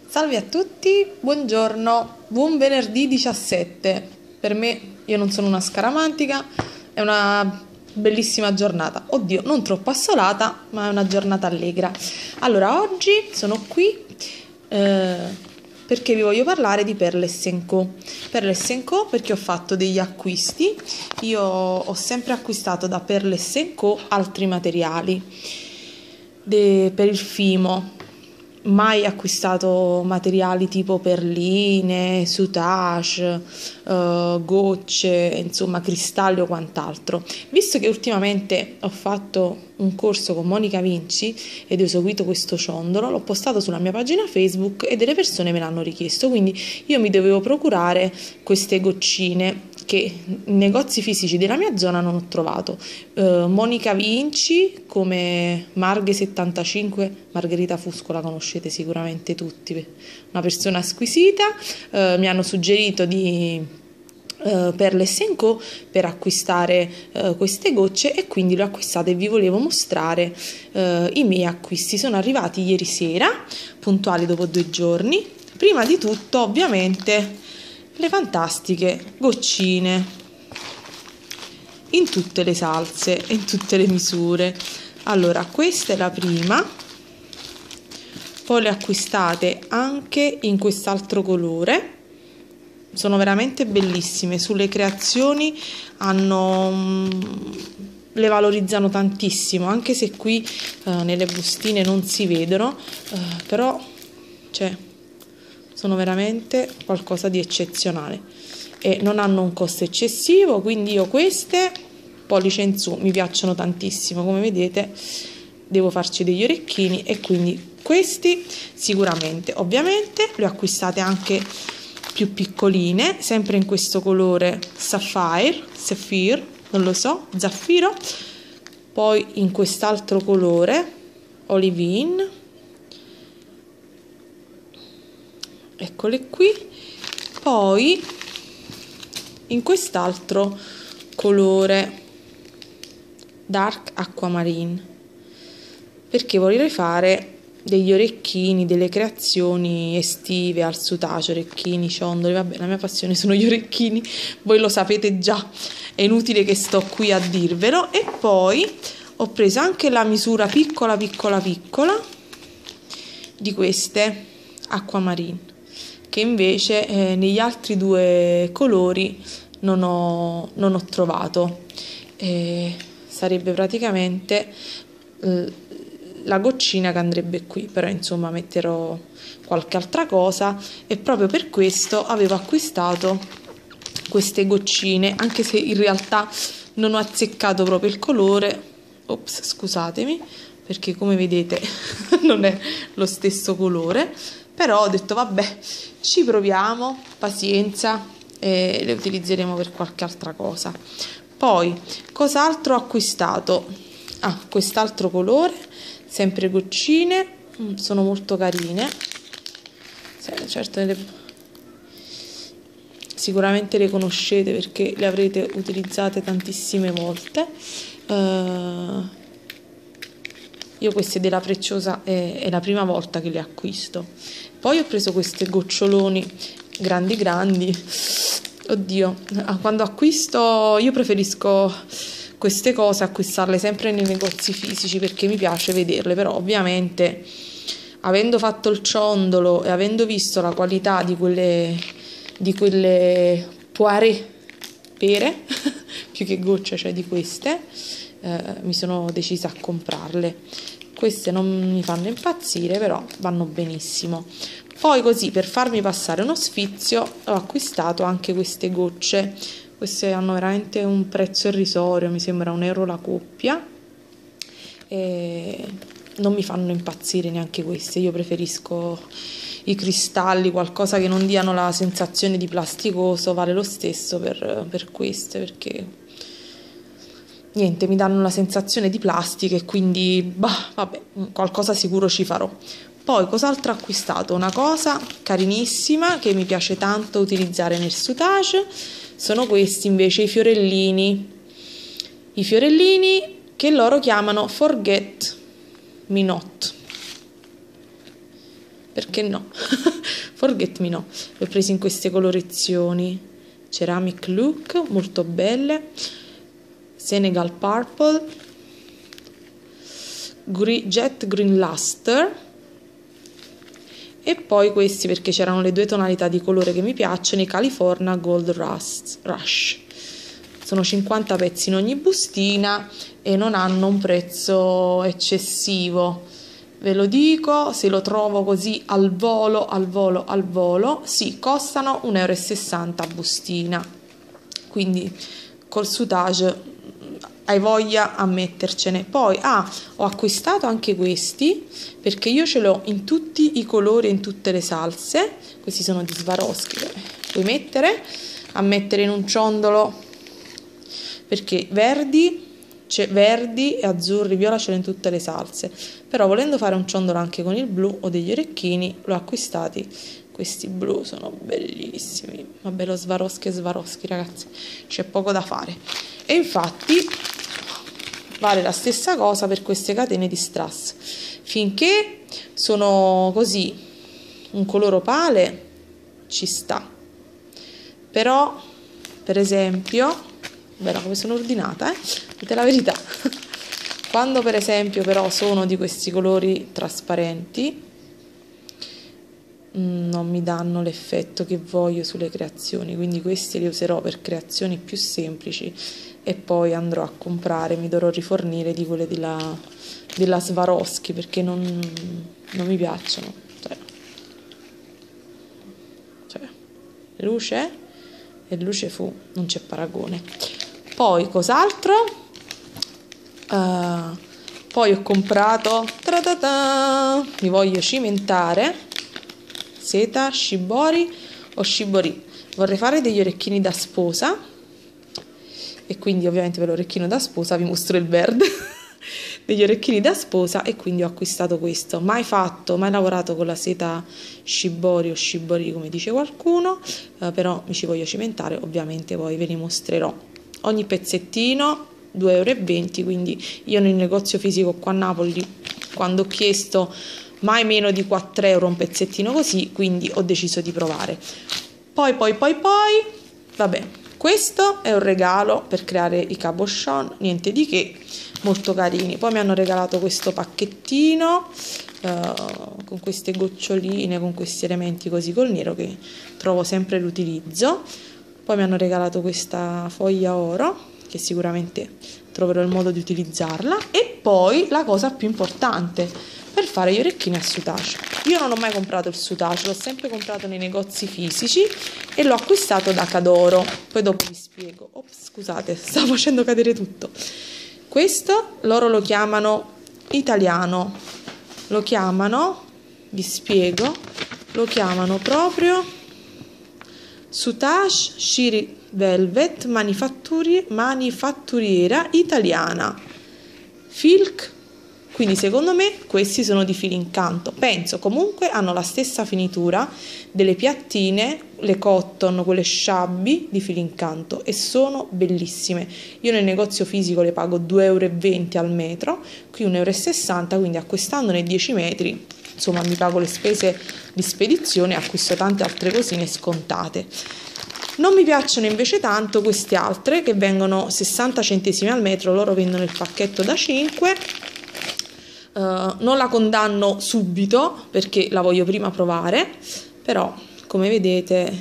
Salve a tutti, buongiorno, buon venerdì 17. Per me, io non sono una scaramantica, è una bellissima giornata. Oddio, non troppo assolata, ma è una giornata allegra. Allora, oggi sono qui perché vi voglio parlare di Perles & Co. Perles & Co perché ho fatto degli acquisti. Io ho sempre acquistato da Perles & Co altri materiali per il Fimo. Mai acquistato materiali tipo perline, soutache, gocce, insomma cristalli o quant'altro. Visto che ultimamente ho fatto un corso con Monica Vinci ed ho eseguito questo ciondolo, l'ho postato sulla mia pagina Facebook e delle persone me l'hanno richiesto, quindi io mi dovevo procurare queste goccine che in negozi fisici della mia zona non ho trovato. Monica Vinci come Marghe75, Margherita Fusco la conoscete sicuramente tutti, una persona squisita. Mi hanno suggerito di Perles & Co per acquistare queste gocce e quindi le ho acquistate e vi volevo mostrare i miei acquisti. Sono arrivati ieri sera, puntuali dopo 2 giorni. Prima di tutto ovviamente le fantastiche goccine in tutte le salse e in tutte le misure. Allora, questa è la prima, poi le acquistate anche in quest'altro colore, sono veramente bellissime. Sulle creazioni le valorizzano tantissimo, anche se qui nelle bustine non si vedono, però sono veramente qualcosa di eccezionale e non hanno un costo eccessivo, quindi io queste pollice in su mi piacciono tantissimo. Come vedete devo farci degli orecchini e quindi questi sicuramente. Ovviamente le ho acquistate anche più piccoline, sempre in questo colore Sapphire, non lo so, zaffiro, poi in quest'altro colore Olivine, eccole qui, poi in quest'altro colore Dark Aquamarine, perché vorrei fare degli orecchini, delle creazioni estive al soutace, orecchini, ciondoli, vabbè, la mia passione sono gli orecchini, voi lo sapete già, è inutile che sto qui a dirvelo. E poi ho preso anche la misura piccola di queste Aquamarine, che invece negli altri 2 colori non ho trovato. Sarebbe praticamente la goccina che andrebbe qui, però insomma metterò qualche altra cosa e proprio per questo avevo acquistato queste goccine, anche se in realtà non ho azzeccato proprio il colore. Ops, scusatemi, perché come vedete non è lo stesso colore, però ho detto vabbè, ci proviamo, pazienza, e le utilizzeremo per qualche altra cosa. Poi cos'altro ho acquistato? Quest'altro colore, sempre goccine, sono molto carine, certo sicuramente le conoscete perché le avrete utilizzate tantissime volte. Io queste della Precciosa è la prima volta che le acquisto. Poi ho preso queste goccioloni grandi, oddio, quando acquisto io preferisco queste cose acquistarle sempre nei negozi fisici perché mi piace vederle, però ovviamente avendo fatto il ciondolo e avendo visto la qualità di quelle poire, pere più che gocce, cioè di queste, mi sono decisa a comprarle. Queste non mi fanno impazzire, però vanno benissimo. Poi così per farmi passare uno sfizio ho acquistato anche queste gocce. Queste hanno veramente un prezzo irrisorio, mi sembra €1 la coppia, e non mi fanno impazzire neanche queste. Io preferisco i cristalli, qualcosa che non diano la sensazione di plasticoso. Vale lo stesso per queste, perché niente, mi danno la sensazione di plastica e quindi vabbè, qualcosa sicuro ci farò. Poi cos'altro ho acquistato? Una cosa carinissima che mi piace tanto utilizzare nel soutache sono questi invece, i fiorellini che loro chiamano Forget Me Not. perché no? Forget me no. Le ho presi in queste colorazioni, ceramic look, molto belle, Senegal purple, jet green luster, e poi questi perché c'erano le due tonalità di colore che mi piacciono, i California Gold Rush. Sono 50 pezzi in ogni bustina e non hanno un prezzo eccessivo. Ve lo dico, se lo trovo così al volo, sì, costano 1,60 € a bustina. Quindi col sutage hai voglia a mettercene. Poi ho acquistato anche questi perché io ce l'ho in tutti i colori e in tutte le salse. Questi sono di Swarovski, puoi mettere in un ciondolo, perché verdi e azzurri, viola ce l'ho in tutte le salse, però volendo fare un ciondolo anche con il blu o degli orecchini l'ho acquistati. Questi blu sono bellissimi, vabbè, lo Swarovski ragazzi, c'è poco da fare. E infatti vale la stessa cosa per queste catene di strass, finché sono così un colore opale ci sta, però per esempio, bella come sono ordinata, dite la verità, quando per esempio però sono di questi colori trasparenti non mi danno l'effetto che voglio sulle creazioni, quindi questi li userò per creazioni più semplici e poi andrò a comprare, mi dovrò rifornire di quelle della Swarovski perché non mi piacciono, cioè luce fu, non c'è paragone. Poi cos'altro? Poi ho comprato, mi voglio cimentare, seta, shibori o shibori. Vorrei fare degli orecchini da sposa e quindi ovviamente per l'orecchino da sposa vi mostro il verde degli orecchini da sposa, e quindi ho acquistato questo. Mai lavorato con la seta shibori o shibori come dice qualcuno, però mi ci voglio cimentare, ovviamente poi ve li mostrerò. Ogni pezzettino 2,20 €, quindi io nel negozio fisico qua a Napoli, quando ho chiesto, mai meno di 4 € un pezzettino così, quindi ho deciso di provare. Poi vabbè, questo è un regalo per creare i cabochon, niente di che, molto carini. Poi mi hanno regalato questo pacchettino con queste goccioline, con questi elementi così col nero che trovo sempre l'utilizzo. Poi mi hanno regalato questa foglia oro che sicuramente troverò il modo di utilizzarla, e poi la cosa più importante per fare gli orecchini a soutache. Io non ho mai comprato il soutache, l'ho sempre comprato nei negozi fisici e l'ho acquistato da Cadoro, poi dopo vi spiego. Ops, scusate, stavo facendo cadere tutto. Questo loro lo chiamano italiano, lo chiamano, vi spiego, lo chiamano proprio soutache Shiri Velvet manifatturiera italiana Filk. Quindi secondo me questi sono di Filincanto, penso. Comunque hanno la stessa finitura delle piattine, le cotton, quelle sciabbi di Filincanto, e sono bellissime. Io nel negozio fisico le pago 2,20 € al metro, qui 1,60 €, quindi acquistandone 10 metri, insomma mi pago le spese di spedizione e acquisto tante altre cosine scontate. Non mi piacciono invece tanto queste altre che vengono 60 centesimi al metro, loro vendono il pacchetto da 5. Non la condanno subito perché la voglio prima provare, però come vedete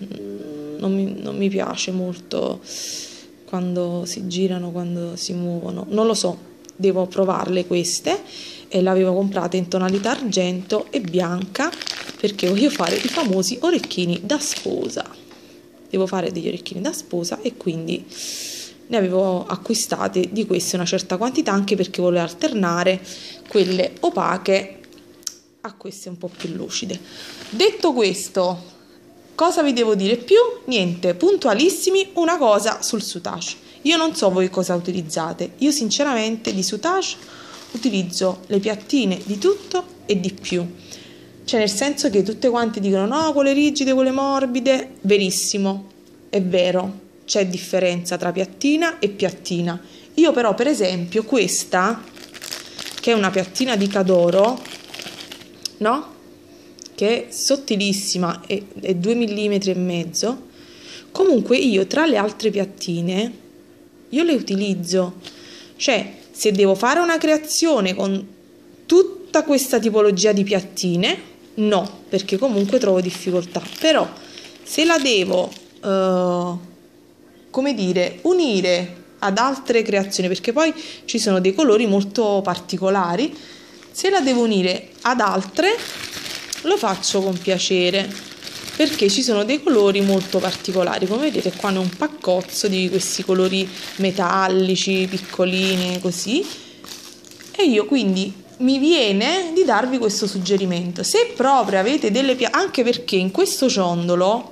non mi piace molto quando si girano, quando si muovono, non lo so, devo provarle queste, e l'avevo comprata in tonalità argento e bianca perché voglio fare i famosi orecchini da sposa. Devo fare degli orecchini da sposa e quindi ne avevo acquistate di queste una certa quantità, anche perché volevo alternare quelle opache a queste un po' più lucide. Detto questo, cosa vi devo dire più? Niente, puntualissimi, una cosa sul soutache. Io non so voi cosa utilizzate, io sinceramente di soutache utilizzo le piattine di tutto e di più. Cioè nel senso che tutte quante dicono no, quelle rigide, quelle morbide, verissimo, è vero. C'è differenza tra piattina e piattina. Io però per esempio questa, che è una piattina di Cadoro, no? che è sottilissima, è 2 mm e mezzo. Comunque io tra le altre piattine io le utilizzo, cioè se devo fare una creazione con tutta questa tipologia di piattine, no, perché comunque trovo difficoltà. Però se la devo come dire, unire ad altre creazioni, perché poi ci sono dei colori molto particolari, se la devo unire ad altre lo faccio con piacere, perché ci sono dei colori molto particolari. Come vedete qua è un paccozzo di questi colori metallici piccolini così, e io quindi mi viene di darvi questo suggerimento. Se proprio avete delle anche perché in questo ciondolo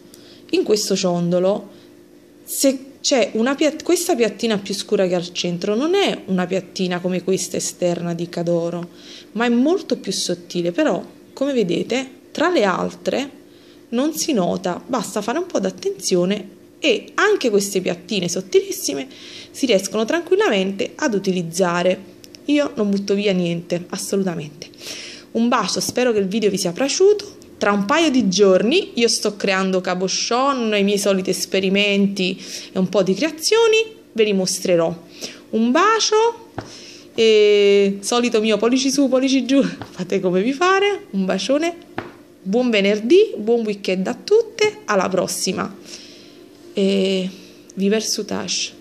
se c'è questa piattina più scura che al centro, non è una piattina come questa esterna di Cadoro, ma è molto più sottile. Però come vedete tra le altre non si nota, basta fare un po' d'attenzione e anche queste piattine sottilissime si riescono tranquillamente ad utilizzare. Io non butto via niente, assolutamente. Un bacio, spero che il video vi sia piaciuto. Tra un paio di giorni io sto creando cabochon, i miei soliti esperimenti e un po' di creazioni, ve li mostrerò. Un bacio e solito mio pollici su, pollici giù, fate come vi pare. Un bacione, buon venerdì, buon weekend a tutte, alla prossima. E viva il Sutash.